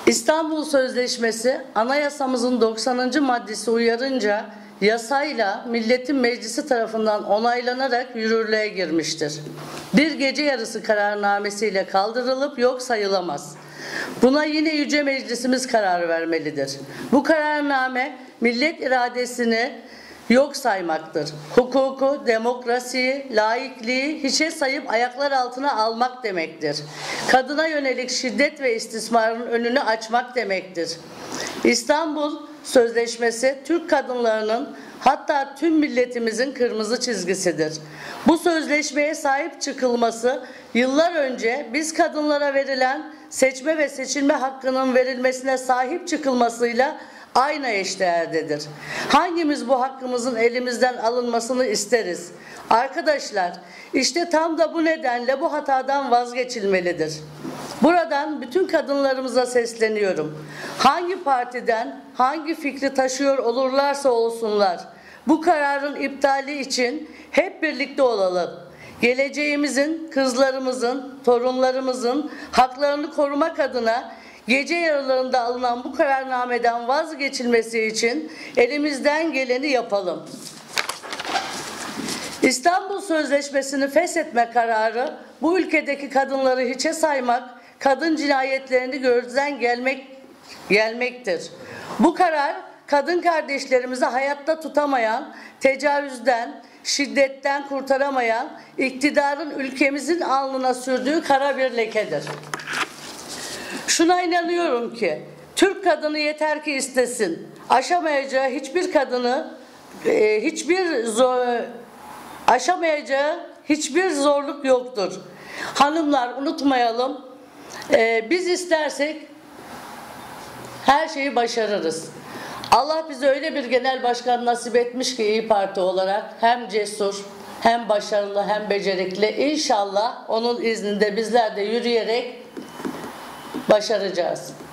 İstanbul Sözleşmesi Anayasamızın 90. maddesi uyarınca yasayla Milletin Meclisi tarafından onaylanarak yürürlüğe girmiştir. Bir gece yarısı kararnamesiyle kaldırılıp yok sayılamaz. Buna yine Yüce Meclisimiz karar vermelidir. Bu kararname millet iradesini yok saymaktır. Hukuku, demokrasiyi, laikliği hiçe sayıp ayaklar altına almak demektir. Kadına yönelik şiddet ve istismarın önünü açmak demektir. İstanbul Sözleşmesi Türk kadınlarının, hatta tüm milletimizin kırmızı çizgisidir. Bu sözleşmeye sahip çıkılması yıllar önce biz kadınlara verilen seçme ve seçilme hakkının verilmesine sahip çıkılmasıyla aynı eşdeğerdedir. Hangimiz bu hakkımızın elimizden alınmasını isteriz? Arkadaşlar, işte tam da bu nedenle bu hatadan vazgeçilmelidir. Buradan bütün kadınlarımıza sesleniyorum. Hangi partiden, hangi fikri taşıyor olurlarsa olsunlar, bu kararın iptali için hep birlikte olalım. Geleceğimizin, kızlarımızın, torunlarımızın haklarını korumak adına gece yarılarında alınan bu kararnameden vazgeçilmesi için elimizden geleni yapalım. İstanbul Sözleşmesi'ni feshetme kararı bu ülkedeki kadınları hiçe saymak, kadın cinayetlerini gözden gelmektir. Bu karar kadın kardeşlerimizi hayatta tutamayan, tecavüzden, şiddetten kurtaramayan iktidarın ülkemizin alnına sürdüğü kara bir lekedir. Şuna inanıyorum ki Türk kadını yeter ki istesin. Aşamayacağı hiçbir zorluk yoktur. Hanımlar, unutmayalım. Biz istersek her şeyi başarırız. Allah bize öyle bir genel başkan nasip etmiş ki İYİ Parti olarak hem cesur, hem başarılı, hem becerikli. İnşallah onun izninde bizler de yürüyerek başaracağız.